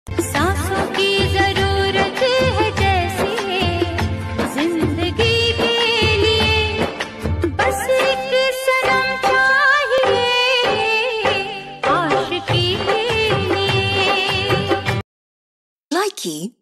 सांसों की जरूरत है जैसे जिंदगी के लिए, बस एक सनम चाहिए आशिकी के लिए। Likey